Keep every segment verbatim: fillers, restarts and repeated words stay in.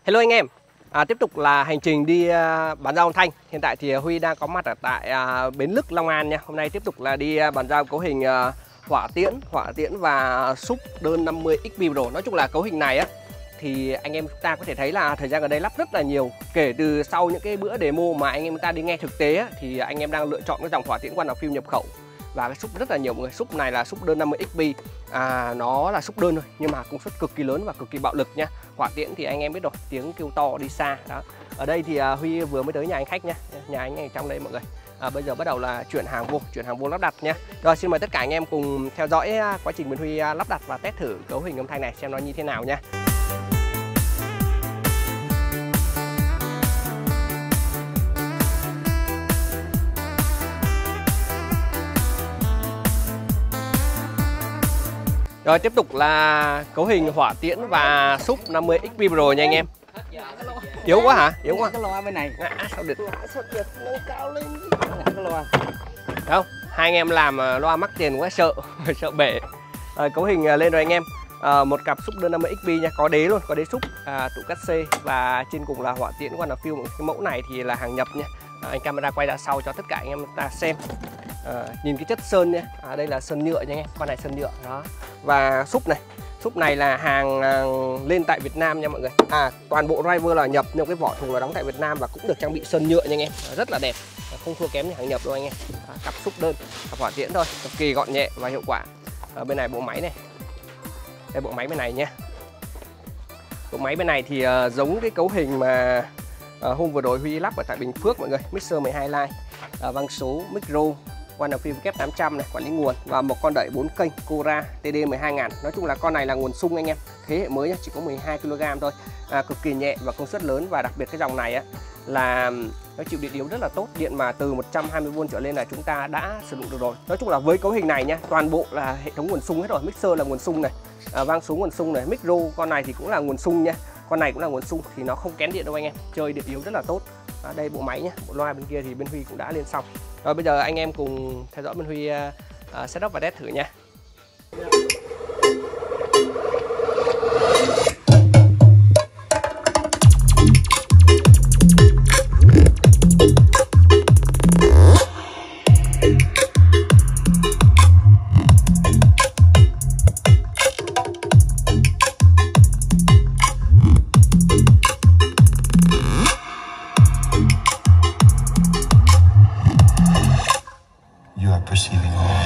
Hello anh em, à, tiếp tục là hành trình đi uh, bàn giao âm thanh. Hiện tại thì Huy đang có mặt ở tại uh, Bến Lức, Long An nha. Hôm nay tiếp tục là đi uh, bàn giao cấu hình uh, hỏa tiễn, hỏa tiễn và súp đơn năm mươi ích pê Pro. Nói chung là cấu hình này á thì anh em chúng ta có thể thấy là thời gian gần đây lắp rất là nhiều. Kể từ sau những cái bữa demo mà anh em chúng ta đi nghe thực tế á, thì anh em đang lựa chọn cái dòng hỏa tiễn One Field nhập khẩu và cái súp rất là nhiều mọi người. Súp này là súp đơn năm mươi ích pê, à, nó là súp đơn thôi nhưng mà công suất cực kỳ lớn và cực kỳ bạo lực nha. Hỏa tiễn thì anh em biết rồi, tiếng kêu to đi xa đó. Ở đây thì uh, Huy vừa mới tới nhà anh khách nha, nhà anh ở trong đây mọi người. À, bây giờ bắt đầu là chuyển hàng vô, chuyển hàng vô lắp đặt nha. Rồi xin mời tất cả anh em cùng theo dõi uh, quá trình bên Huy uh, lắp đặt và test thử cấu hình âm thanh này xem nó như thế nào nha. Rồi tiếp tục là cấu hình hỏa tiễn và súp năm mươi ích pê Pro nha anh em. Yếu quá hả? Yếu quá. Cái loa bên này. À, sao được? Sao được nâng cao lên cái loa. Không, hai anh em làm loa mắc tiền quá sợ, sợ bể. À, cấu hình lên rồi anh em. À, một cặp súp đơn năm mươi ích pê nha, có đế luôn, có đế súp, à, tủ cắt C và trên cùng là hỏa tiễn One Field. Cái mẫu này thì là hàng nhập nha. À, anh camera quay ra sau cho tất cả anh em ta xem. À, nhìn cái chất sơn nha, à, đây là sơn nhựa nha anh em, con này sơn nhựa đó. Và súp này, súp này là hàng à, lên tại Việt Nam nha mọi người. À, toàn bộ driver là nhập nhưng cái vỏ thùng là đóng tại Việt Nam và cũng được trang bị sơn nhựa nha anh em, à, rất là đẹp, à, không thua kém như hàng nhập đâu anh em. À, cặp súp đơn, cặp hỏa tiễn thôi, cực kỳ gọn nhẹ và hiệu quả. À, bên này bộ máy này, đây bộ máy bên này nha. Bộ máy bên này thì à, giống cái cấu hình mà à, hôm vừa rồi Huy lắp ở tại Bình Phước mọi người, mixer mười hai line, à, vang số micro One Field kép tám trăm này, quản lý nguồn và một con đẩy bốn kênh Cora T D mười hai nghìn. Nói chung là con này là nguồn sung anh em, thế hệ mới nhá, chỉ có mười hai ki lô gam thôi, à, cực kỳ nhẹ và công suất lớn. Và đặc biệt cái dòng này á là nó chịu điện yếu rất là tốt, điện mà từ một trăm hai mươi vôn trở lên là chúng ta đã sử dụng được rồi. Nói chung là với cấu hình này nhá, toàn bộ là hệ thống nguồn sung hết rồi, mixer là nguồn sung này, à, vang số nguồn sung này, micro con này thì cũng là nguồn sung nha, con này cũng là nguồn sung thì nó không kén điện đâu anh em, chơi điện yếu rất là tốt. À, đây bộ máy nhé, bộ loa bên kia thì bên Huy cũng đã lên xong. Rồi bây giờ anh em cùng theo dõi bên Huy uh, uh, setup và test thử nha. Perceiving all.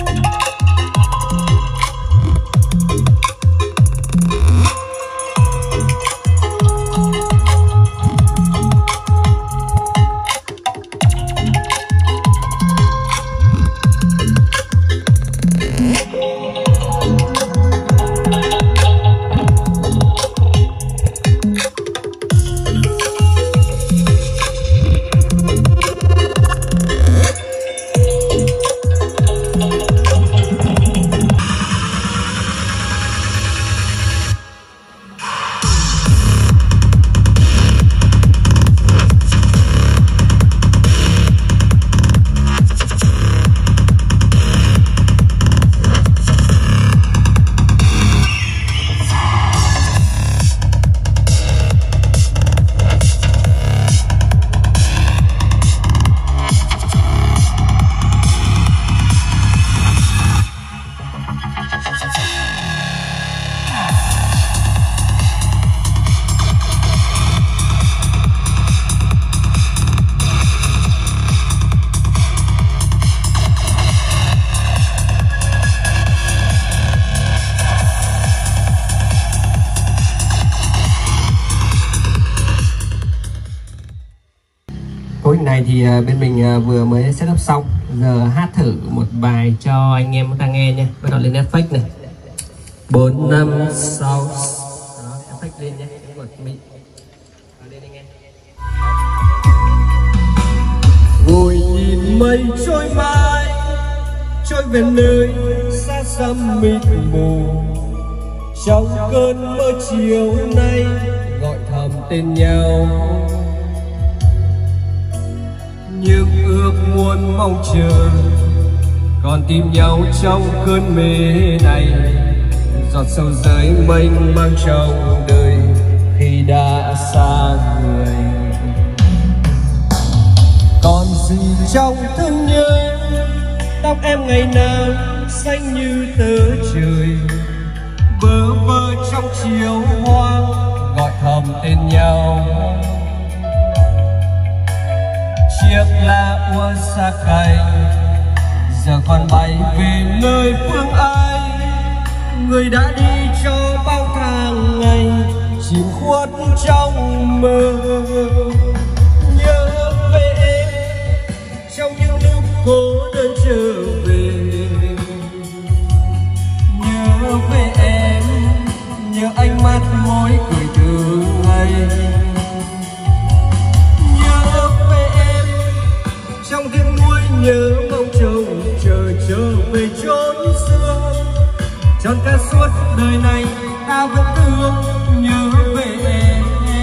Cấu hình này thì bên mình vừa mới setup xong, giờ hát thử một bài cho anh em ta nghe nha. Bắt đầu lên effect này, bốn năm sáu, effect lên nhé, lên anh em. Ngồi nhìn mây trôi mãi, trôi về nơi xa xăm mịt mù, trong cơn mơ chiều nay gọi thầm tên nhau. Nhưng ước muốn mong chờ còn tìm nhau trong cơn mê này, giọt sâu dưới mênh mang trong đời khi khi đã xa người. Còn gì trong thương nhớ, tóc em ngày nào xanh như tớ trời, bơ vơ trong chiều hoang gọi thầm tên nhau. Chiếc lá úa xa cánh giờ còn bay về nơi phương Ai, người đã đi cho bao tháng ngày chìm khuất trong mơ. Nhớ về em trong những lúc cô đơn trở về, nhớ về em, nhớ ánh mắt môi cười từ ngày. Nhớ về em trong tiếng nuối nhớ mong trông chờ trở về chốn xưa, trọn cả suốt đời này ta vẫn thương nhớ về em.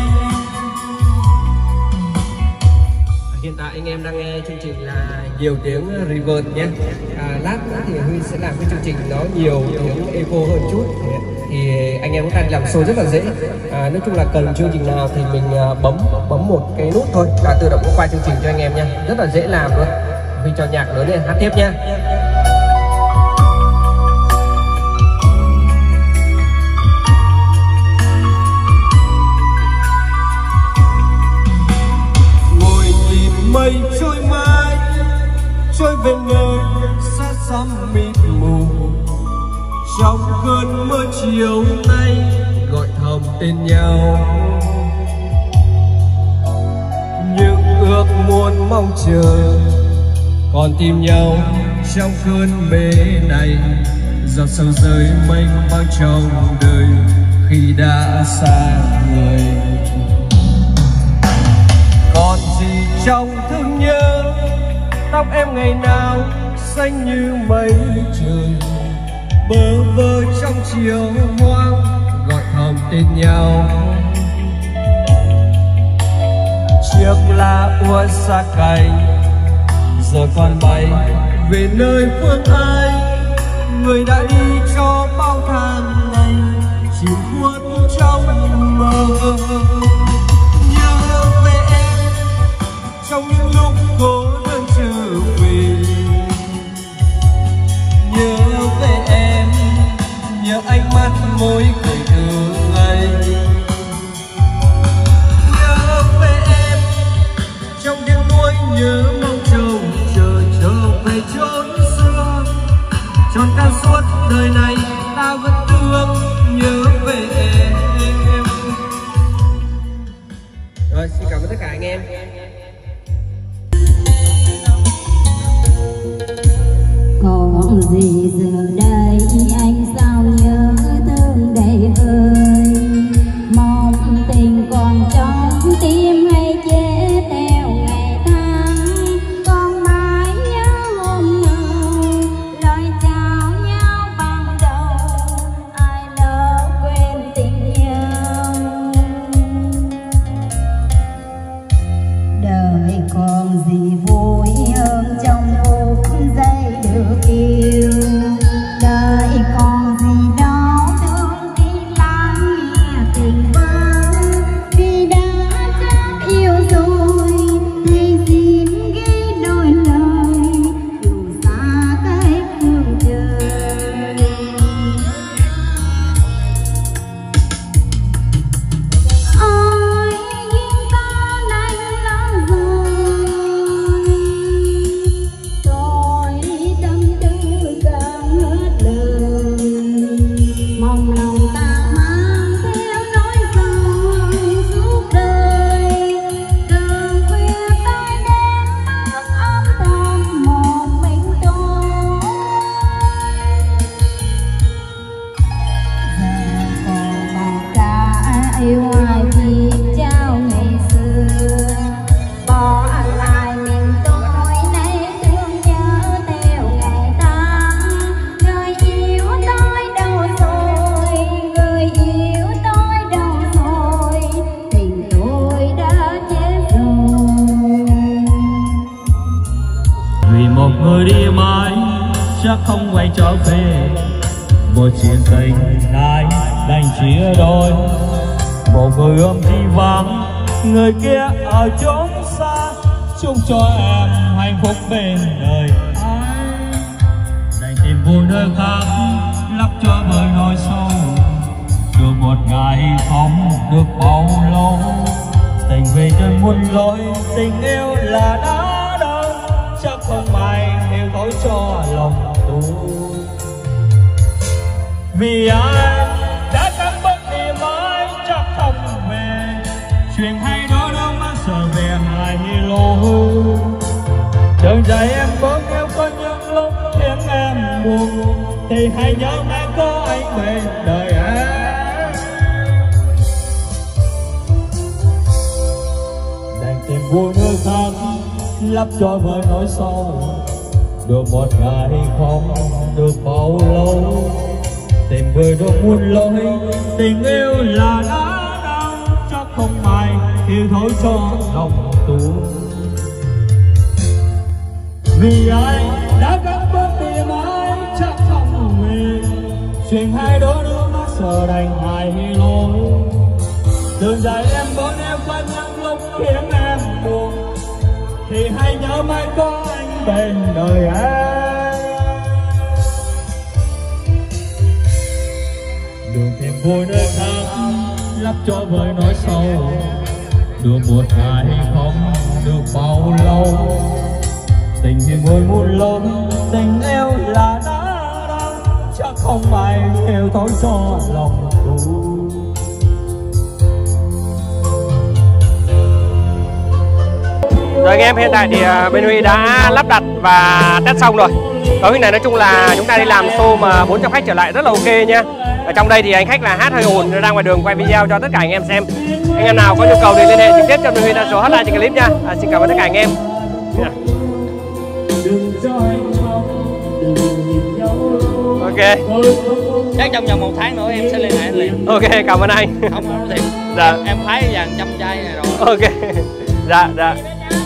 Hiện tại anh em đang nghe chương trình là nhiều tiếng reverb nhé. À, lát nữa thì Huy sẽ làm cái chương trình nó nhiều tiếng echo hơn chút, thì anh em có thể làm show rất là dễ. À, nói chung là cần chương trình nào thì mình bấm bấm một cái nút thôi là tự động nó quay chương trình cho anh em nha, rất là dễ làm luôn. Huy cho nhạc lớn lên, hát tiếp nha. Mây trôi mãi trôi về nơi xa xăm mịt mù, trong cơn mưa chiều nay gọi thầm tên nhau. Những ước muốn mong chờ còn tìm nhau trong cơn mê này, giọt sầu rơi mênh mang trong đời khi đã xa người. Còn gì trong thương nhớ, tóc em ngày nào xanh như mây trời, bơ vơ trong chiều hoang gọi thầm tên nhau. Chiếc lá úa xa cánh giờ còn bay về nơi phương Ai, người đã đi cho bao tháng ngày chìm khuất trong mơ. Trong những lúc cô đơn trở về, nhớ về em, nhớ ánh mắt môi cười thường ngày. Nhớ về em trong tiếng nuối nhớ mong trông chờ trở về chốn xưa, trọn cả suốt đời này ta vẫn thương nhớ về em. Rồi, xin cảm ơn tất cả anh em. Còn gì giờ đây anh sao nhớ thương đầy vơi, mong tình còn trong tim hay chế theo ngày tháng. Còn mãi nhớ hôm nào lời chào nhau ban đầu, ai lỡ quên tình nhau. Đời còn gì vui hơn trong phút giây được yêu, đời còn gì đó thương tim lắng nghe tình vỡ. Vì đã chắc yêu rồi thì xin ghi đôi lời dù xa cách phương trời. Ôi duyên ta nay lỡ rồi, tôi tâm tư càng hết lời. Mong lòng ta mang theo nỗi sầu suốt đời, đường khuya tay đêm bước âm thầm một mình tôi. Giờ còn bằng cả yêu ai thì trao ngày xưa, bỏ lại mình tôi nay thương nhớ theo ngày tháng. Người yêu tôi đâu rồi, người yêu tôi đâu rồi, tình tôi đã chết rồi. Vì một người đi mãi chắc không quay trở về, một chuyện tình hai đành chia đôi. một người ôm di vắng, người kia ở chốn xa. Chúc cho em hạnh phúc bên đời ai. Đành tìm vui nơi khác, lấp cho bởi nỗi sâu. Được một ngày không được bao lâu. Tình về trên muôn lối, tình yêu là đã đâu. Chắc không ai hiểu thấu cho lòng tôi. Vì ai đã cắn bất đi mãi chắc không về. Chuyện hay đó đâu mà sợ về hai lối. Đường dài em bớt yêu có những lúc khiến em buồn. Thì hãy nhớ ngày có anh bên đời em. Đành tìm vui nơi khác, lấp cho với nỗi sâu. Được một ngày không được bao lâu. Tình người đâu muôn lối, tình yêu là đã đau. Chắc không ai hiểu thấu cho lòng tôi. Vì ai đã gắn bớt đi mãi chắc không về. Chuyện hai đôi đôi mắt giờ đành hai lối. Đường dài em bốn em qua những lúc khiến em buồn. Thì hãy nhớ mai có anh bên đời em. Đường tìm vui nơi khác, lấp cho với nỗi sâu. Được một ngày không được bao lâu. Tình thì vui muôn lối, tình yêu là đã đau. Chắc không ai hiểu thấu cho lòng tôi. Rồi anh em, hiện tại thì bên Huy đã lắp đặt và test xong rồi. Cấu hình này nói chung là chúng ta đi làm show mà bốn trăm khách trở lại rất là ok nha. Ở trong đây thì anh khách là hát hơi ồn, ra ngoài đường quay video cho tất cả anh em xem. Anh em nào có nhu cầu thì liên hệ trực tiếp cho bên Huy là số hotline trên clip nha. À, xin cảm ơn tất cả anh em. Yeah. Ok. Chắc trong vòng một tháng nữa em sẽ liên hệ liền. Ok, cảm ơn anh. Không, không thiệt. Dạ. Em phái dàn trăm chai này rồi. Ok. Dạ, dạ.